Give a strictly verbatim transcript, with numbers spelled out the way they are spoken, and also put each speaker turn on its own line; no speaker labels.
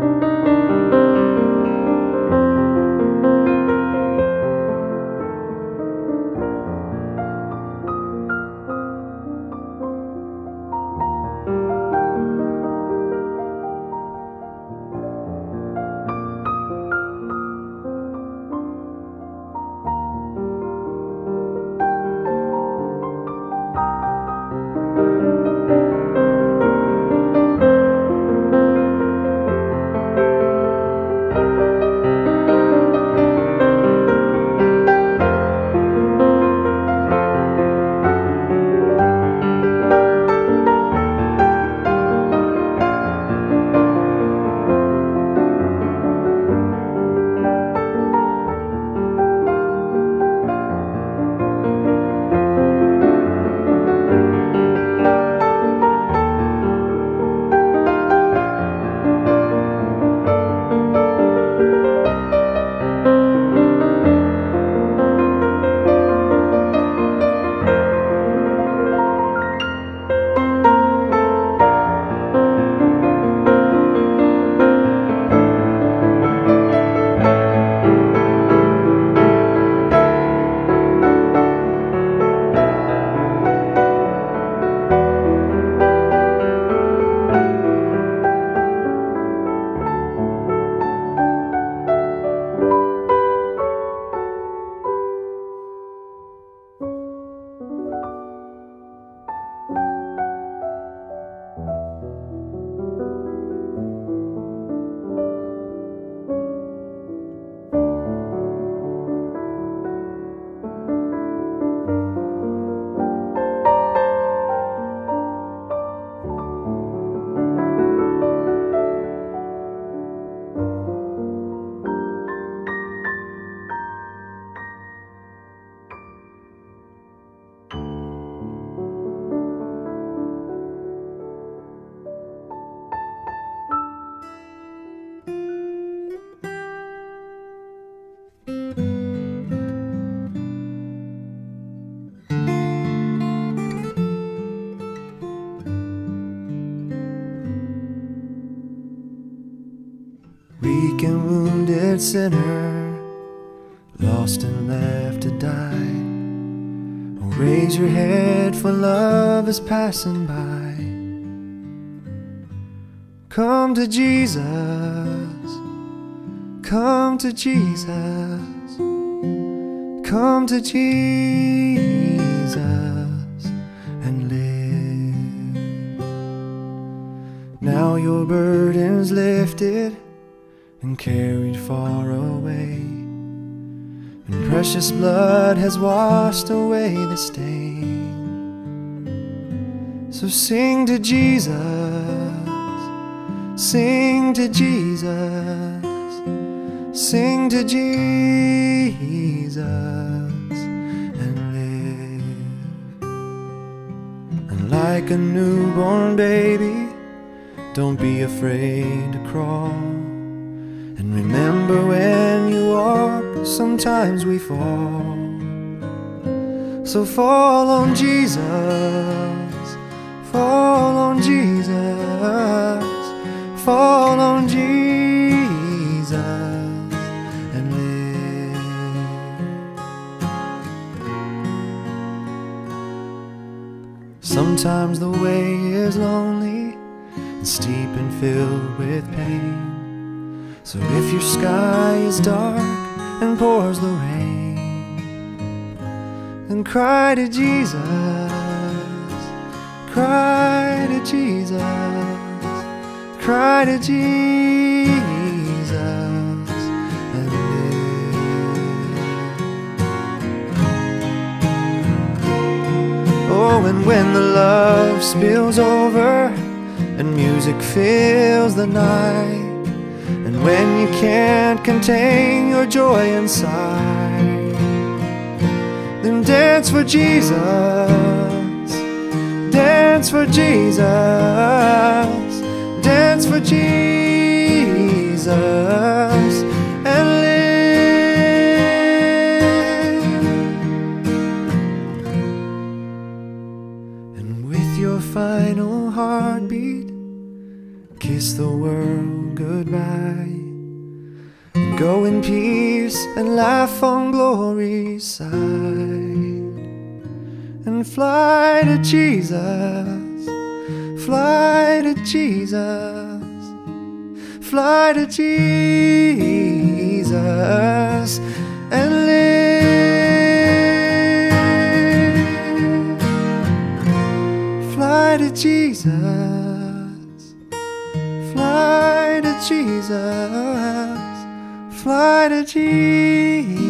Weak and wounded sinner, lost and left to die. Oh, raise your head, for love is passing by. Come to Jesus, come to Jesus, come to Jesus and live. Now your burden's lifted and carried far away, and precious blood has washed away the stain. So sing to Jesus, sing to Jesus, sing to Jesus and live. And like a newborn baby, don't be afraid to crawl. And remember, when you walk, sometimes we fall. So fall on Jesus, fall on Jesus, fall on Jesus and live. Sometimes the way is lonely and steep and filled with pain. So if your sky is dark and pours the rain, then cry to Jesus, cry to Jesus, cry to Jesus and live. Oh, and when the love spills over and music fills the night, and when you can't contain your joy inside, then dance for Jesus, dance for Jesus, dance for Jesus and live. And with your final heartbeat, kiss the world goodbye. Go in peace and laugh on glory's side, and fly to Jesus, fly to Jesus, fly to Jesus and live. Fly to Jesus, fly to Jesus, fly to Jesus.